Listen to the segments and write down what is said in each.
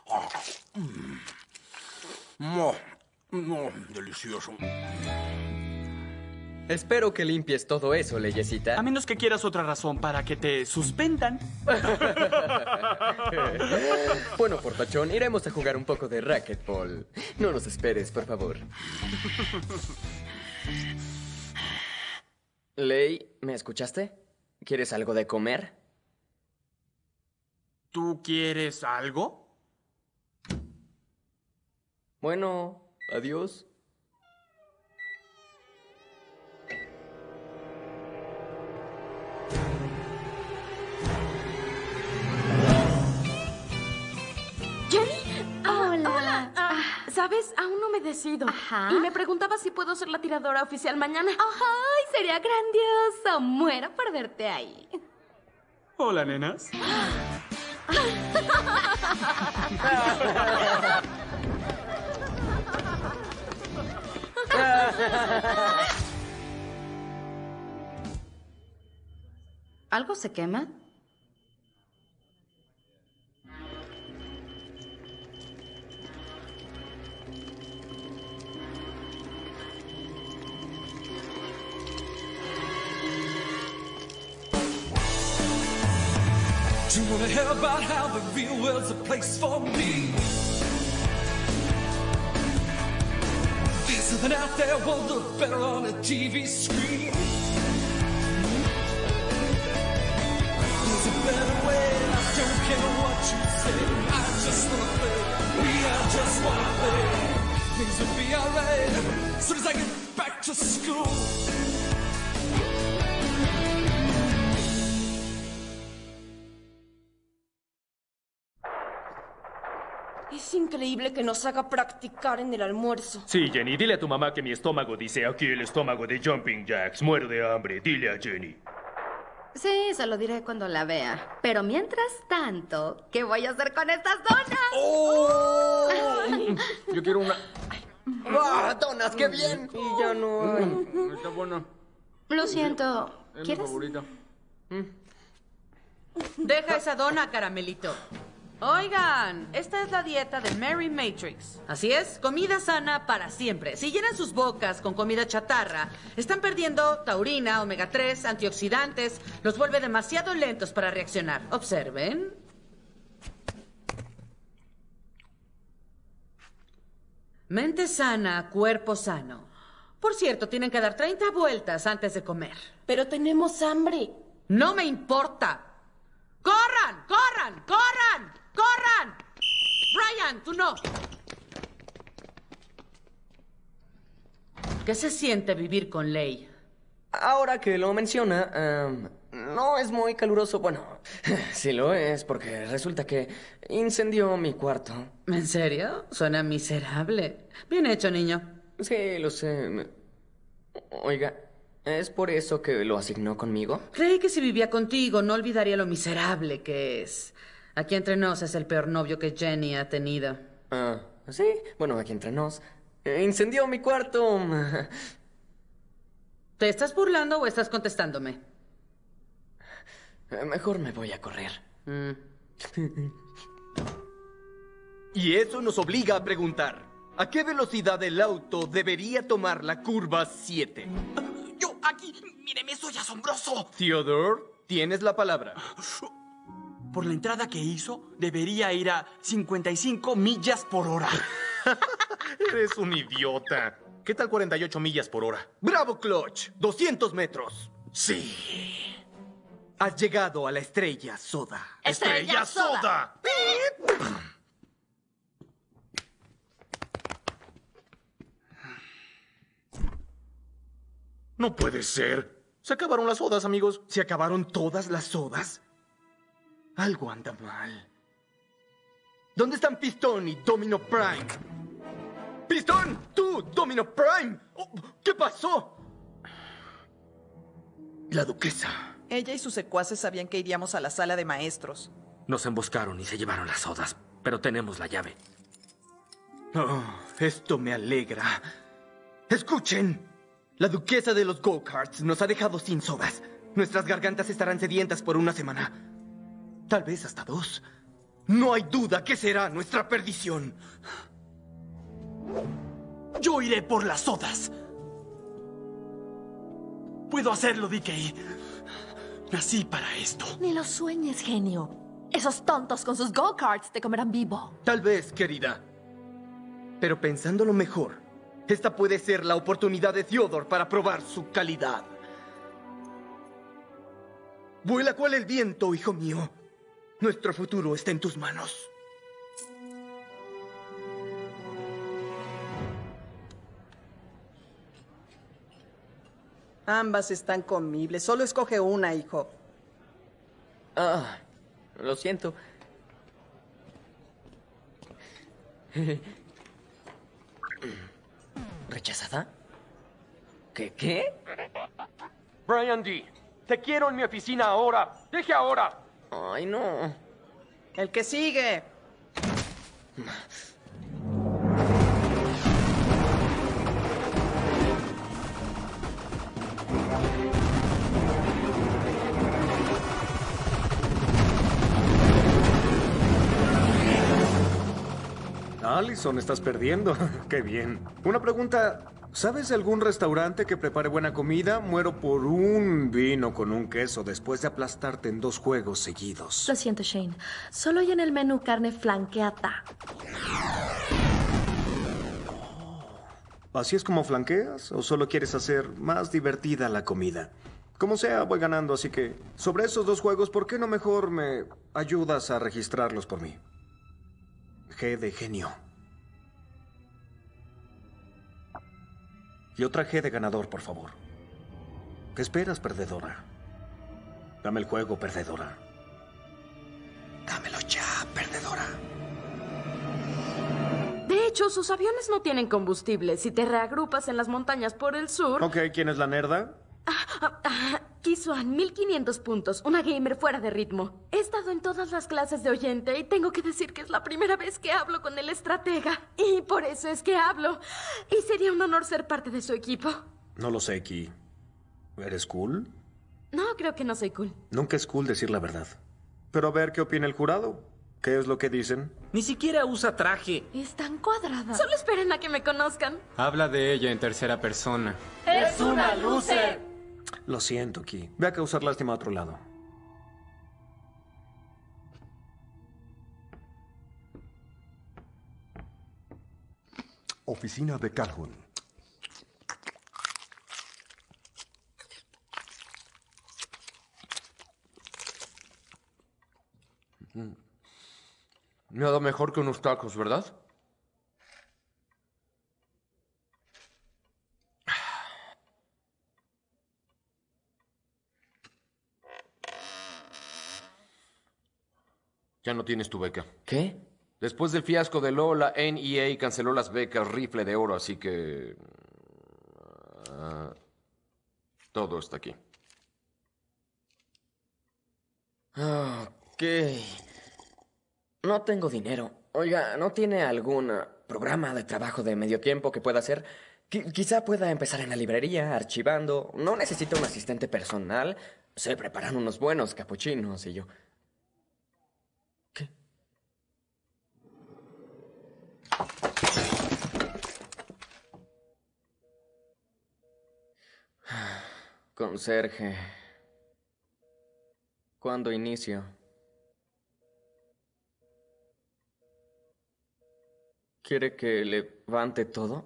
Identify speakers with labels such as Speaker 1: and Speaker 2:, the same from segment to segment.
Speaker 1: No, no, delicioso.
Speaker 2: Espero que limpies todo eso, leyesita.
Speaker 3: A menos que quieras otra razón para que te suspendan.
Speaker 2: Bueno, portachón, iremos a jugar un poco de racquetball. No nos esperes, por favor. Ley, ¿me escuchaste? ¿Quieres algo de comer?
Speaker 3: ¿Tú quieres algo?
Speaker 2: Bueno, adiós.
Speaker 4: Hola.
Speaker 5: ¿Sabes? Aún no me decido.
Speaker 4: Ajá.
Speaker 5: Y me preguntaba si puedo ser la tiradora oficial mañana.
Speaker 4: ¡Ay, sería grandioso! Muero por verte ahí.
Speaker 3: Hola, nenas.
Speaker 4: ¿Algo se quema?
Speaker 6: Do you wanna hear about how the real world's a place for me? There's something out there will look better on a TV screen. There's a better way, I don't care what you say. I just wanna play, I just wanna play. Things will be alright as soon as I get back to school.
Speaker 5: Es increíble que nos haga practicar en el almuerzo.
Speaker 7: Sí, Jenny, dile a tu mamá que mi estómago dice aquí el estómago de Jumping Jacks. Muero de hambre, dile a Jenny.
Speaker 4: Sí, se lo diré cuando la vea. Pero mientras tanto, ¿qué voy a hacer con estas donas?
Speaker 2: ¡Oh! Yo quiero una... ¡Ah, donas, qué bien! Y ya no hay.
Speaker 1: Está bueno.
Speaker 4: Lo siento.
Speaker 1: Es mi
Speaker 4: ¿Quieres?
Speaker 1: favorita.
Speaker 8: Deja esa dona, caramelito. Oigan, esta es la dieta de Mary Matrix. Así es, comida sana para siempre. Si llenan sus bocas con comida chatarra, están perdiendo taurina, omega 3, antioxidantes, los vuelve demasiado lentos para reaccionar. Observen. Mente sana, cuerpo sano. Por cierto, tienen que dar 30 vueltas antes de comer.
Speaker 5: Pero tenemos hambre.
Speaker 8: No me importa. ¡Corran! ¡Corran! ¡Corran! ¡Corran! Brian, tú no. ¿Qué se siente vivir con Ley?
Speaker 2: Ahora que lo menciona, no es muy caluroso. Bueno, sí lo es, porque resulta que incendió mi cuarto.
Speaker 8: ¿En serio? Suena miserable. Bien hecho, niño.
Speaker 2: Sí, lo sé. Oiga, ¿es por eso que lo asignó conmigo?
Speaker 8: Creí que si vivía contigo no olvidaría lo miserable que es. Aquí entre nos es el peor novio que Jenny ha tenido.
Speaker 2: Ah, sí. Bueno, aquí entre nos. Incendió mi cuarto.
Speaker 8: ¿Te estás burlando o estás contestándome?
Speaker 2: Mejor me voy a correr.
Speaker 9: Y eso nos obliga a preguntar, ¿a qué velocidad el auto debería tomar la curva 7?
Speaker 3: Yo, aquí, míreme, soy asombroso.
Speaker 9: Theodore, tienes la palabra.
Speaker 3: Por la entrada que hizo, debería ir a 55 millas por hora.
Speaker 7: Eres un idiota. ¿Qué tal 48 millas por hora?
Speaker 9: ¡Bravo, Clutch! 200 metros.
Speaker 7: Sí.
Speaker 9: Has llegado a la estrella soda.
Speaker 7: ¡Estrella Soda! No puede ser. Se acabaron las sodas, amigos.
Speaker 9: ¿Se acabaron todas las sodas? Algo anda mal. ¿Dónde están Pistón y Domino Prime? ¡Pistón! ¡Tú, Domino Prime! Oh, ¿qué pasó? La duquesa.
Speaker 10: Ella y sus secuaces sabían que iríamos a la sala de maestros.
Speaker 7: Nos emboscaron y se llevaron las sodas, pero tenemos la llave.
Speaker 9: Oh, esto me alegra. ¡Escuchen! La duquesa de los go-karts nos ha dejado sin sodas. Nuestras gargantas estarán sedientas por una semana. Tal vez hasta 2. No hay duda que será nuestra perdición.
Speaker 3: Yo iré por las sodas. Puedo hacerlo, DK. Nací para esto.
Speaker 11: Ni lo sueñes, genio. Esos tontos con sus go-karts te comerán vivo.
Speaker 9: Tal vez, querida. Pero pensándolo mejor, esta puede ser la oportunidad de Theodore para probar su calidad. Vuela cual el viento, hijo mío. Nuestro futuro está en tus manos.
Speaker 10: Ambas están comibles. Solo escoge una, hijo.
Speaker 2: Ah, lo siento. ¿Rechazada? ¿Qué?
Speaker 1: Brian D., te quiero en mi oficina ahora. Deje ahora.
Speaker 2: Ay, no.
Speaker 10: El que sigue.
Speaker 12: Allison, estás perdiendo. Qué bien. Una pregunta. ¿Sabes de algún restaurante que prepare buena comida? Muero por un vino con un queso después de aplastarte en 2 juegos seguidos.
Speaker 11: Lo siento, Shane. Solo hay en el menú carne flanqueada.
Speaker 12: ¿Así es como flanqueas? ¿O solo quieres hacer más divertida la comida? Como sea, voy ganando, así que... Sobre esos 2 juegos, ¿por qué no mejor me ayudas a registrarlos por mí? G de genio. Y otra G de ganador, por favor. ¿Qué esperas, perdedora? Dame el juego, perdedora. Dámelo ya, perdedora.
Speaker 13: De hecho, sus aviones no tienen combustible. Si te reagrupas en las montañas por el sur...
Speaker 12: Ok, ¿quién es la nerda?
Speaker 13: Kisuan, 1500 puntos. Una gamer fuera de ritmo. He estado en todas las clases de oyente y tengo que decir que es la primera vez que hablo con el estratega. Y por eso es que hablo. Y sería un honor ser parte de su equipo.
Speaker 12: No lo sé, Ki. ¿Eres cool?
Speaker 13: No, creo que no soy cool.
Speaker 12: Nunca es cool decir la verdad. Pero a ver qué opina el jurado. ¿Qué es lo que dicen?
Speaker 14: Ni siquiera usa traje.
Speaker 11: Es tan cuadrada.
Speaker 13: Solo esperen a que me conozcan.
Speaker 15: Habla de ella en tercera persona.
Speaker 13: ¡Es una loser!
Speaker 12: Lo siento, Ki. Ve a causar lástima a otro lado.
Speaker 16: Oficina de Calhoun.
Speaker 1: Nada mejor que unos tacos, ¿verdad? Ya no tienes tu beca.
Speaker 2: ¿Qué?
Speaker 1: Después del fiasco de LoL, la NEA canceló las becas rifle de oro, así que... todo está aquí.
Speaker 2: Ok. No tengo dinero. Oiga, ¿no tiene algún programa de trabajo de medio tiempo que pueda hacer? Quizá pueda empezar en la librería, archivando. No necesito un asistente personal. Sé preparar unos buenos capuchinos y yo... ¿Qué? Conserje. ¿Cuándo inicio? ¿Quiere que levante todo?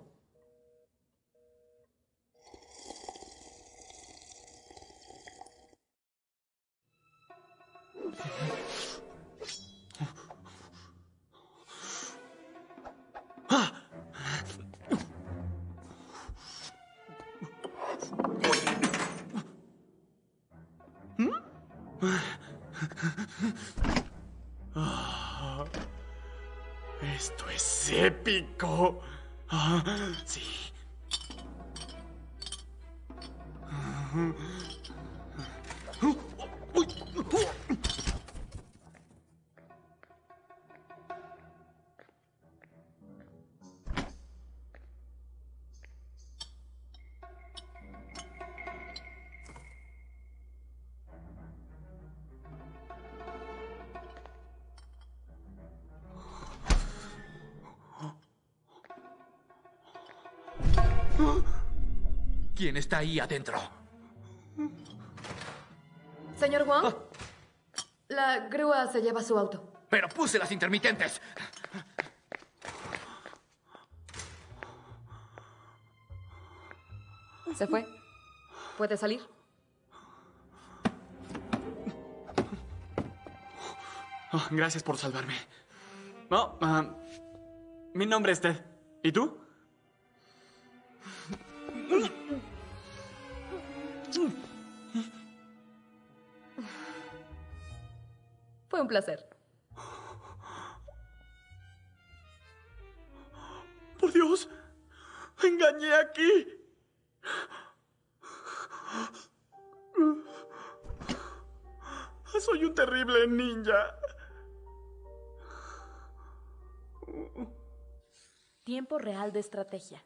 Speaker 3: Esto es épico. Sí.
Speaker 16: ¿Quién está ahí adentro?
Speaker 11: Señor Wong, la grúa se lleva su auto.
Speaker 16: Pero puse las intermitentes.
Speaker 11: ¿Se fue? ¿Puede salir?
Speaker 3: Oh, gracias por salvarme. No, mi nombre es Ted. ¿Y tú?
Speaker 11: Fue un placer.
Speaker 3: ¡Por Dios! ¡Engañé aquí! Soy un terrible ninja.
Speaker 13: Tiempo real de estrategia.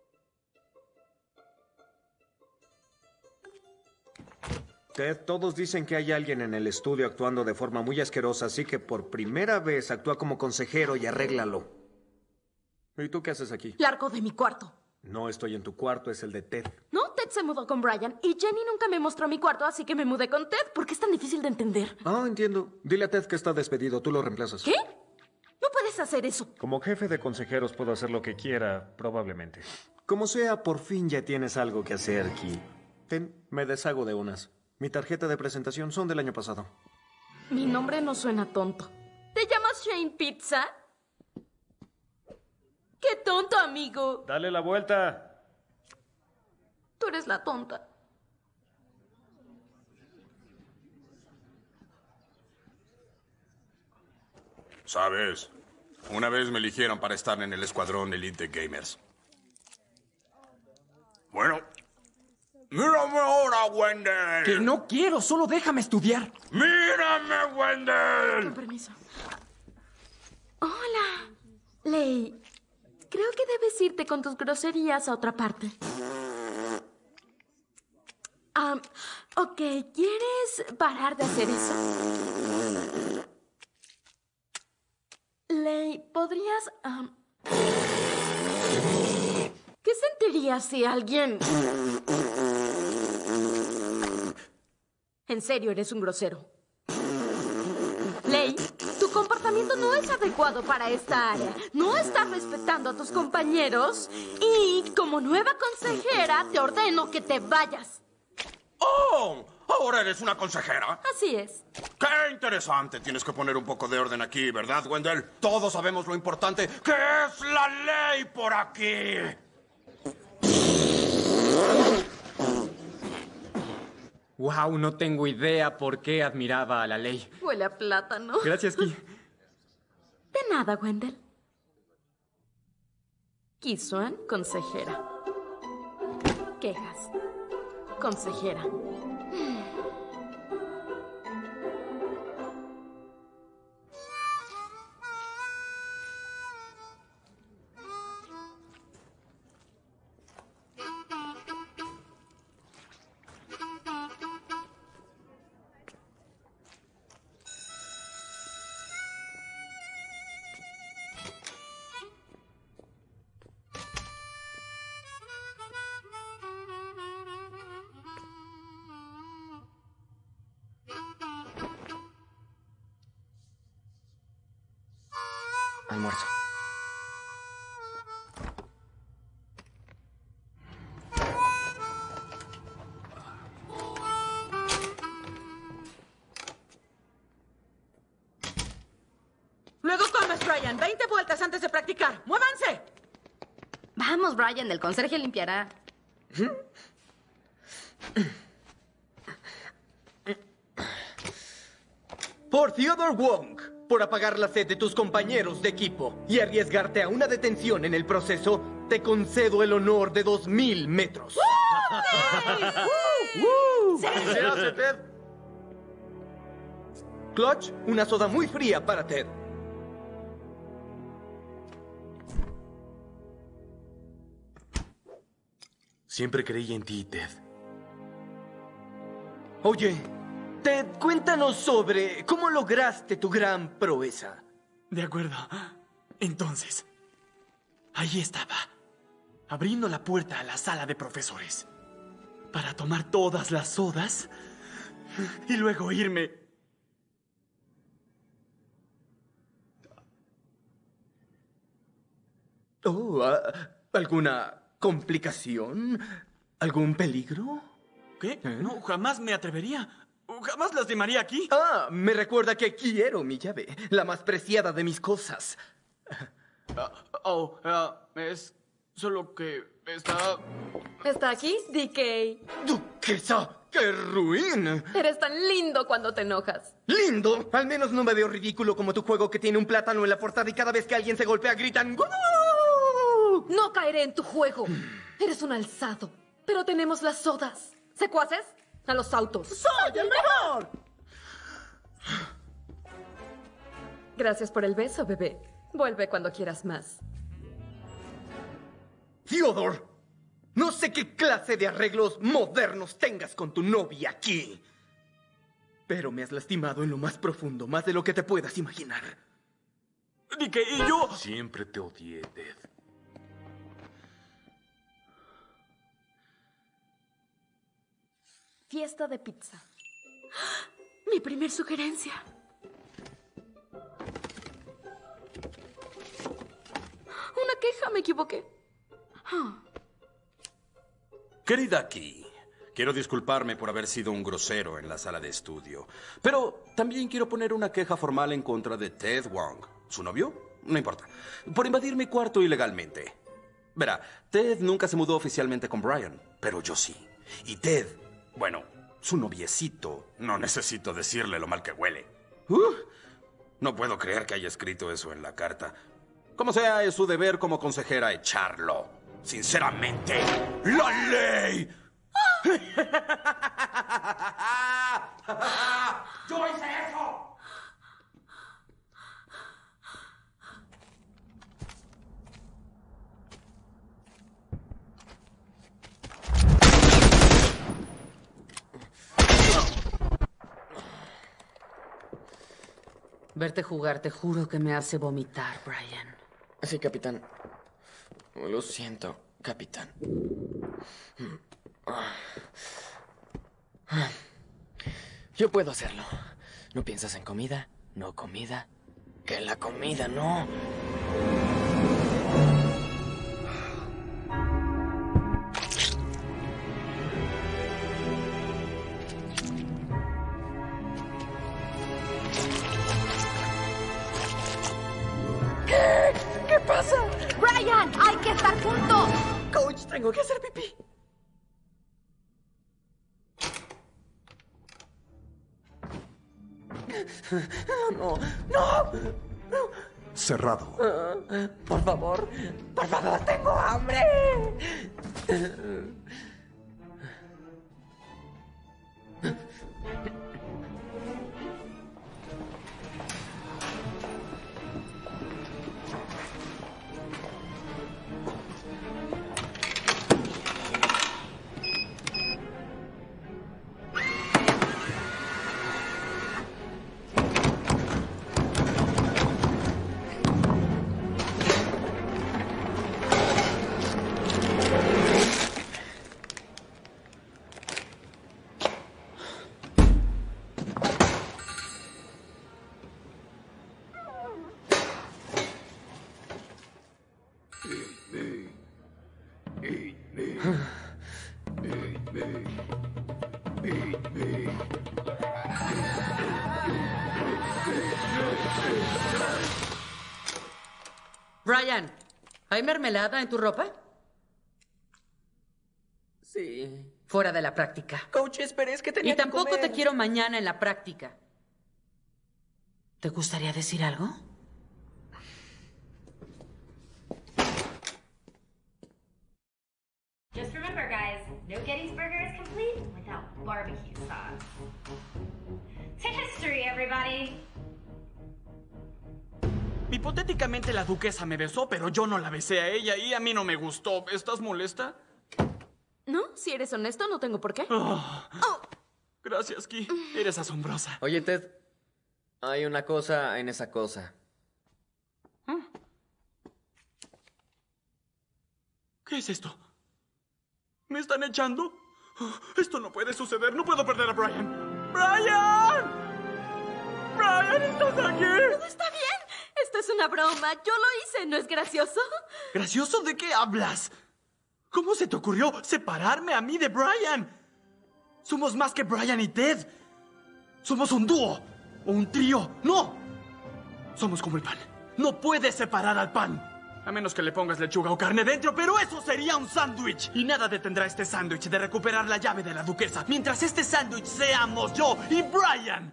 Speaker 12: Ted, todos dicen que hay alguien en el estudio actuando de forma muy asquerosa, así que por primera vez actúa como consejero y arréglalo. ¿Y tú qué haces aquí?
Speaker 13: Largo de mi cuarto.
Speaker 12: No estoy en tu cuarto, es el de Ted.
Speaker 13: No, Ted se mudó con Brian y Jenny nunca me mostró mi cuarto, así que me mudé con Ted. ¿Por qué es tan difícil de entender?
Speaker 12: Ah, entiendo. Dile a Ted que está despedido, tú lo reemplazas.
Speaker 13: ¿Qué? No puedes hacer eso.
Speaker 17: Como jefe de consejeros puedo hacer lo que quiera, probablemente.
Speaker 12: Como sea, por fin ya tienes algo que hacer aquí. Ten, me deshago de unas. Mi tarjeta de presentación son del año pasado.
Speaker 13: Mi nombre no suena tonto. ¿Te llamas Shane Pizza? ¡Qué tonto, amigo!
Speaker 17: Dale la vuelta.
Speaker 13: Tú eres la tonta.
Speaker 18: ¿Sabes? Una vez me eligieron para estar en el escuadrón Elite de Gamers. Bueno, mírame ahora, Wendell.
Speaker 3: Que no quiero, solo déjame estudiar.
Speaker 18: ¡Mírame, Wendell!
Speaker 13: Con permiso. Hola, Lei. Creo que debes irte con tus groserías a otra parte. Ok, ¿quieres parar de hacer eso? Lei, ¿podrías... ¿Qué sentirías si alguien... En serio, eres un grosero. Lei, tu comportamiento no es adecuado para esta área. No estás respetando a tus compañeros y, como nueva consejera, te ordeno que te vayas.
Speaker 18: ¡Oh! ¿Ahora eres una consejera?
Speaker 13: Así es.
Speaker 18: ¡Qué interesante! Tienes que poner un poco de orden aquí, ¿verdad, Wendell? Todos sabemos lo importante que es la ley por aquí.
Speaker 15: Wow, no tengo idea por qué admiraba a la ley.
Speaker 13: Huele a plátano.
Speaker 15: Gracias, Ki.
Speaker 13: De nada, Wendell. Ki-Swan, consejera. Quejas. Consejera.
Speaker 2: Almuerzo.
Speaker 8: Luego comes, Brian. 20 vueltas antes de practicar. ¡Muévanse!
Speaker 4: Vamos, Brian, el conserje limpiará.
Speaker 9: Por Theodore Wong, por apagar la sed de tus compañeros de equipo y arriesgarte a una detención en el proceso, te concedo el honor de 2000 metros.
Speaker 8: ¡Sí!
Speaker 9: ¿Se hace, Ted? Clutch, una soda muy fría para Ted.
Speaker 19: Siempre creí en ti, Ted.
Speaker 9: Oye, Ted, cuéntanos sobre cómo lograste tu gran proeza.
Speaker 3: De acuerdo. Entonces, ahí estaba. abriendo la puerta a la sala de profesores para tomar todas las sodas y luego irme.
Speaker 9: Oh, ¿alguna complicación? ¿Algún peligro?
Speaker 3: ¿Qué? No, jamás me atrevería. Jamás lastimaría aquí.
Speaker 9: Me recuerda que quiero mi llave, la más preciada de mis cosas.
Speaker 3: Es solo que está...
Speaker 13: ¿Está aquí, DK?
Speaker 9: ¡Duquesa! ¡Qué ruin!
Speaker 13: Eres tan lindo cuando te enojas.
Speaker 9: ¿Lindo? Al menos no me veo ridículo como tu juego que tiene un plátano en la portada y cada vez que alguien se golpea gritan ¡Gol!
Speaker 13: No caeré en tu juego. Eres un alzado. Pero tenemos las sodas. ¿Secuaces? A los autos.
Speaker 9: ¡Soy el mejor!
Speaker 13: Gracias por el beso, bebé. Vuelve cuando quieras más.
Speaker 9: Theodore, no sé qué clase de arreglos modernos tengas con tu novia aquí. Pero me has lastimado en lo más profundo, más de lo que te puedas imaginar.
Speaker 3: ¿Y qué? ¿Y yo?
Speaker 19: Siempre te odié, Ted.
Speaker 13: Fiesta de pizza. Mi primer sugerencia. Una queja, me equivoqué.
Speaker 18: Querida Key, quiero disculparme por haber sido un grosero en la sala de estudio. Pero también quiero poner una queja formal en contra de Ted Wong. ¿Su novio? No importa. Por invadir mi cuarto ilegalmente. Verá, Ted nunca se mudó oficialmente con Brian, pero yo sí. Y Ted, bueno, su noviecito, no necesito decirle lo mal que huele. No puedo creer que haya escrito eso en la carta. Como sea, es su deber como consejera echarlo. Sinceramente, ¡la ley! ¡Yo hice eso!
Speaker 8: Verte jugar, te juro que me hace vomitar, Brian.
Speaker 2: Sí, capitán. Lo siento, capitán. Yo puedo hacerlo. ¿No piensas en comida? ¿No comida? Que la comida no.
Speaker 13: ¿Qué pasa?
Speaker 4: ¡Brian! ¡Hay que estar juntos!
Speaker 2: Coach, tengo que hacer pipí. No, no, no.
Speaker 12: Cerrado.
Speaker 2: Por favor, tengo hambre.
Speaker 8: Brian, ¿hay mermelada en tu ropa?
Speaker 2: Sí.
Speaker 8: Fuera de la práctica.
Speaker 2: Coach, espera, es que tenía
Speaker 8: Y tampoco
Speaker 2: que comer.
Speaker 8: te quiero mañana en la práctica. ¿Te gustaría decir algo?
Speaker 20: Just remember, guys, no Gettysburger is complete without barbecue sauce. To history, everybody.
Speaker 3: Hipotéticamente la duquesa me besó, pero yo no la besé a ella y a mí no me gustó. ¿Estás molesta?
Speaker 13: No, si eres honesto, no tengo por qué.
Speaker 3: Gracias, Key. Eres asombrosa.
Speaker 2: Oye, Ted, hay una cosa en esa cosa.
Speaker 3: ¿Qué es esto? ¿Me están echando? Esto no puede suceder. No puedo perder a Brian. ¡Brian! ¡Brian, estás aquí!
Speaker 13: Todo está bien. Esto es una broma. Yo lo hice. ¿No es gracioso?
Speaker 3: ¿Gracioso? ¿De qué hablas? ¿Cómo se te ocurrió separarme a mí de Brian? Somos más que Brian y Ted. Somos un dúo o un trío. ¡No! Somos como el pan. No puedes separar al pan. A menos que le pongas lechuga o carne dentro, pero eso sería un sándwich. Y nada detendrá este sándwich de recuperar la llave de la duquesa. Mientras este sándwich seamos yo y Brian.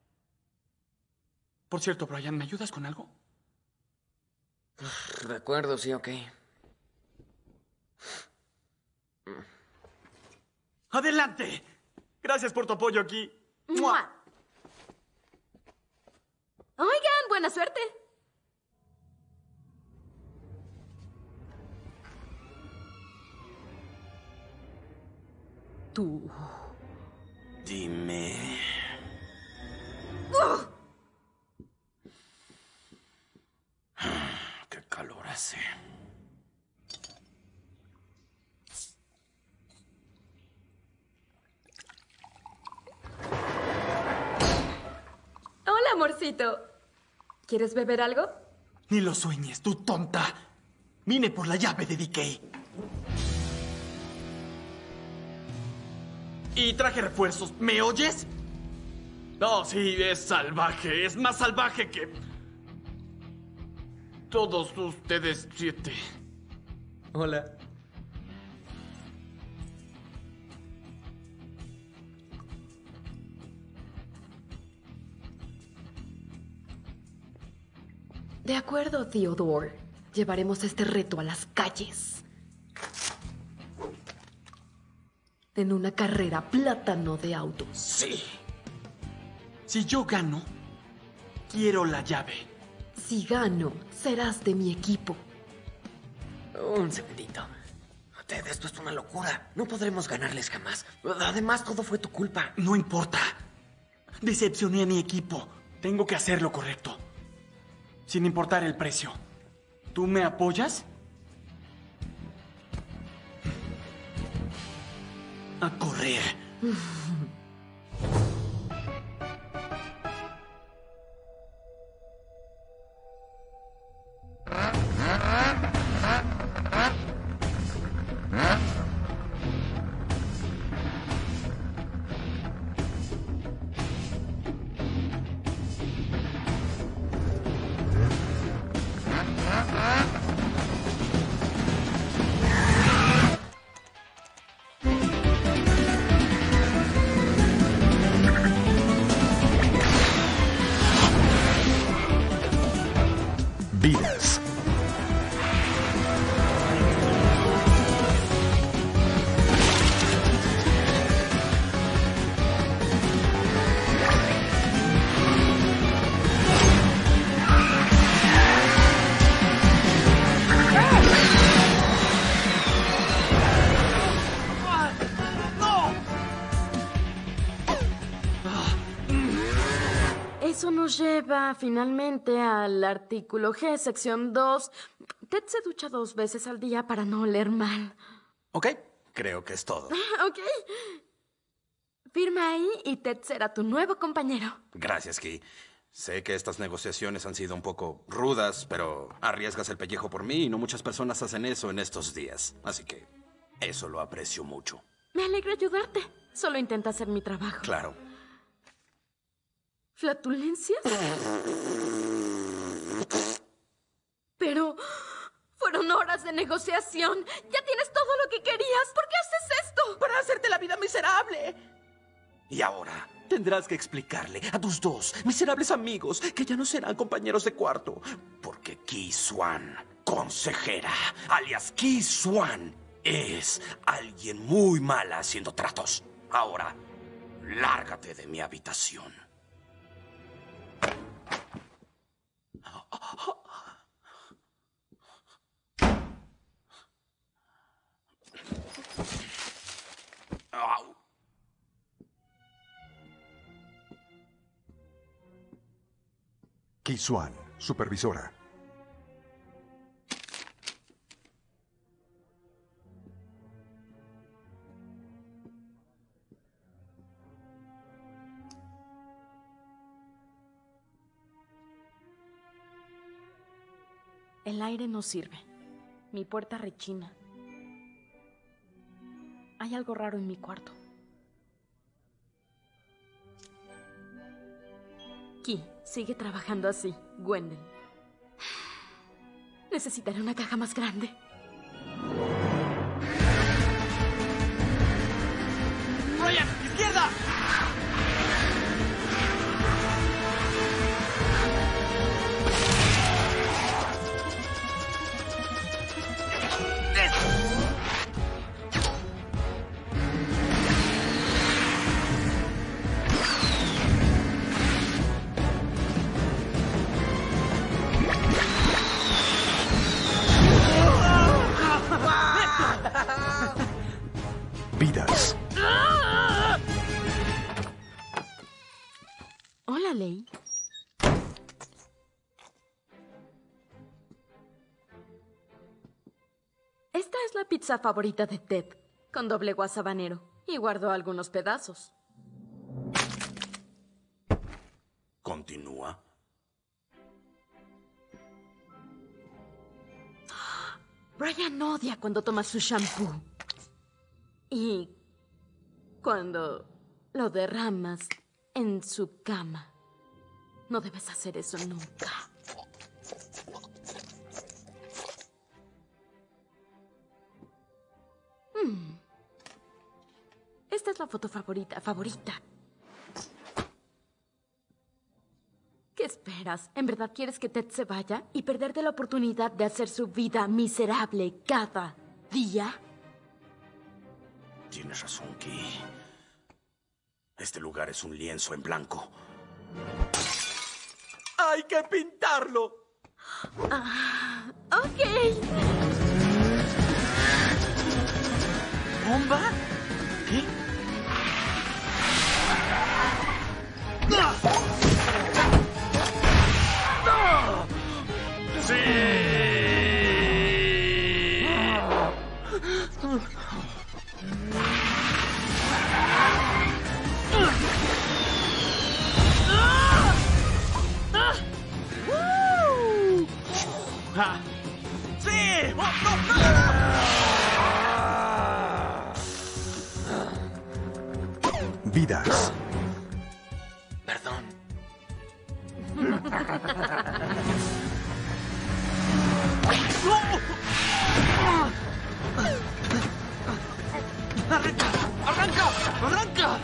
Speaker 3: Por cierto, Brian, ¿me ayudas con algo?
Speaker 2: De acuerdo, sí, ok.
Speaker 3: ¡Adelante! Gracias por tu apoyo aquí. ¡Mua!
Speaker 13: Oigan, buena suerte.
Speaker 10: Tú.
Speaker 18: Dime. Qué calor hace.
Speaker 13: Hola, amorcito. ¿Quieres beber algo?
Speaker 3: Ni lo sueñes, tú tonta. Vine por la llave de DK. Y traje refuerzos. ¿Me oyes? No, sí, es salvaje. Es más salvaje que... todos ustedes 7.
Speaker 2: Hola.
Speaker 11: De acuerdo, Theodore. Llevaremos este reto a las calles. En una carrera plátano de autos.
Speaker 3: Sí. Si yo gano, quiero la llave.
Speaker 11: Si gano, serás de mi equipo.
Speaker 2: Un segundito. Ted, esto es una locura. No podremos ganarles jamás. Además, todo fue tu culpa.
Speaker 3: No importa. Decepcioné a mi equipo. Tengo que hacer lo correcto. Sin importar el precio. ¿Tú me apoyas? A correr.
Speaker 21: Vidas.
Speaker 13: Eso nos lleva finalmente al artículo G, sección 2. Ted se ducha 2 veces al día para no oler mal.
Speaker 18: Ok, creo que es todo.
Speaker 13: Ok. Firma ahí y Ted será tu nuevo compañero.
Speaker 18: Gracias, Key. Sé que estas negociaciones han sido un poco rudas, pero arriesgas el pellejo por mí y no muchas personas hacen eso en estos días. Así que eso lo aprecio mucho.
Speaker 13: Me alegra ayudarte. Solo intenta hacer mi trabajo.
Speaker 18: Claro.
Speaker 13: ¿Flatulencias? Pero fueron horas de negociación. Ya tienes todo lo que querías. ¿Por qué haces esto?
Speaker 10: Para hacerte la vida miserable.
Speaker 18: Y ahora
Speaker 19: tendrás que explicarle a tus 2 miserables amigos que ya no serán compañeros de cuarto.
Speaker 18: Porque Key Swan, consejera, alias Key Swan, es alguien muy mala haciendo tratos. Ahora, lárgate de mi habitación.
Speaker 21: Key Swan, supervisora.
Speaker 13: El aire no sirve. Mi puerta rechina. Hay algo raro en mi cuarto. Key, sigue trabajando así, Gwendolyn. Necesitaré una caja más grande.
Speaker 3: ¡Brian, izquierda!
Speaker 21: Vidas.
Speaker 13: Hola, Ley. Esta es la pizza favorita de Ted, con doble guasabanero, y guardó algunos pedazos.
Speaker 18: Continúa.
Speaker 13: Brian odia cuando toma su shampoo. Y cuando lo derramas en su cama. No debes hacer eso nunca. Esta es la foto favorita. ¿Qué esperas? ¿En verdad quieres que Ted se vaya y perderte la oportunidad de hacer su vida miserable cada día?
Speaker 18: Tienes razón, Key. Este lugar es un lienzo en blanco.
Speaker 3: ¡Hay que pintarlo!
Speaker 13: Ok.
Speaker 3: ¿Bomba? ¿Qué? ¡No!
Speaker 7: ¡Sí!
Speaker 3: ¡Sí!
Speaker 21: Vidas.
Speaker 2: Perdón.
Speaker 3: ¡Arranca! ¡Arranca! ¡Arranca!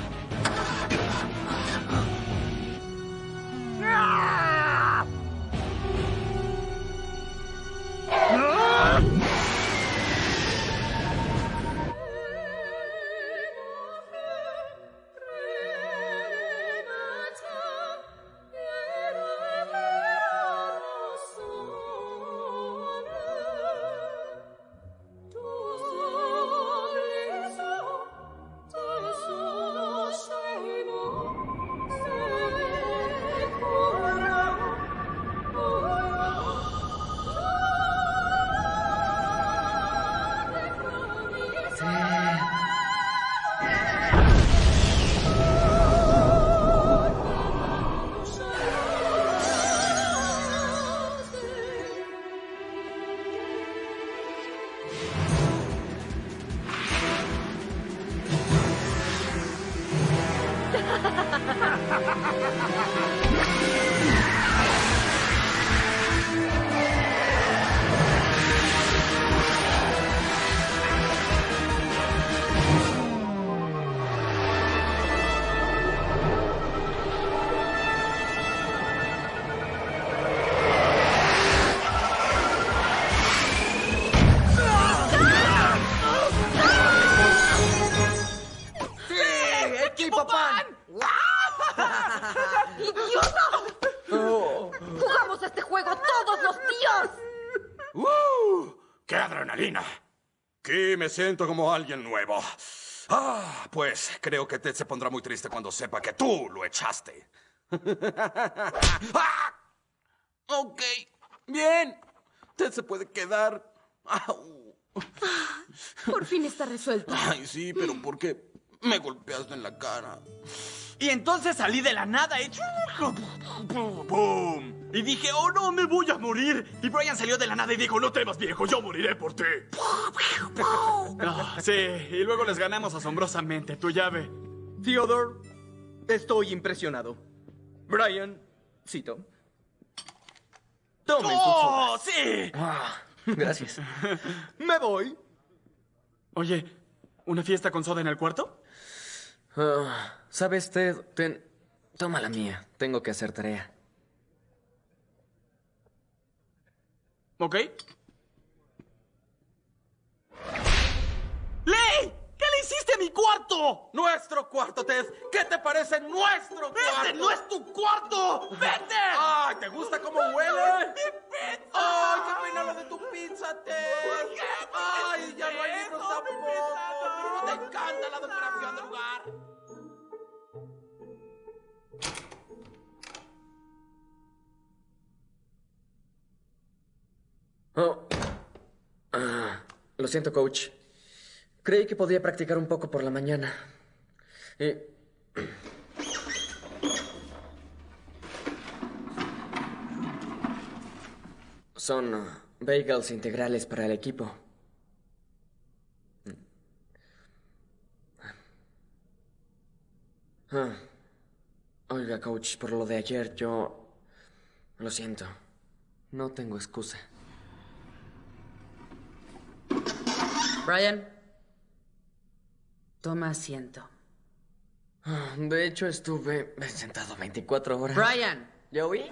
Speaker 13: ¡Jugamos este juego todos los días!
Speaker 18: ¡Qué adrenalina! Aquí me siento como alguien nuevo. Pues creo que Ted se pondrá muy triste cuando sepa que tú lo echaste. Ok, bien. Ted se puede quedar.
Speaker 13: Por fin está resuelto.
Speaker 18: Ay, sí, pero ¿por qué me golpeaste en la cara?
Speaker 3: Y entonces salí de la nada y...
Speaker 18: ¡Pum!
Speaker 3: Y dije, oh no, me voy a morir. Y Brian salió de la nada y dijo, no temas viejo, yo moriré por ti. Sí, y luego les ganamos asombrosamente. Tu llave.
Speaker 9: Theodore, estoy impresionado. Brian, cito. Tomen sus
Speaker 3: ¡Oh,
Speaker 9: horas.
Speaker 3: sí!
Speaker 2: Gracias.
Speaker 9: Me voy.
Speaker 3: Oye, ¿una fiesta con soda en el cuarto?
Speaker 2: ¿Sabes, Ted? Toma la mía. Tengo que hacer tarea.
Speaker 3: ¿Ok? ¡Lee! ¿Qué le hiciste a mi cuarto?
Speaker 18: ¡Nuestro cuarto, Ted! ¿Qué te parece nuestro cuarto?
Speaker 3: ¡Este no es tu cuarto! ¡Vete!
Speaker 18: ¡Ay, ¿te gusta cómo huele? ¡Mi pizza! ¡Ay, qué pena lo de tu pizza, Ted! ¡Ay, ya no hay libros tampoco! ¡Pero no te encanta la decoración del lugar!
Speaker 2: Lo siento, coach. Creí que podía practicar un poco por la mañana. Son bagels integrales para el equipo. Oiga, coach, por lo de ayer, lo siento. No tengo excusa.
Speaker 8: Brian, toma asiento.
Speaker 2: De hecho, estuve sentado 24 horas.
Speaker 8: Brian.
Speaker 2: ¿Joey?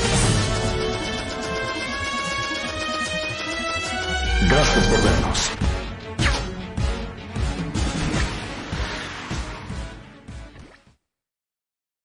Speaker 21: Gracias por vernos.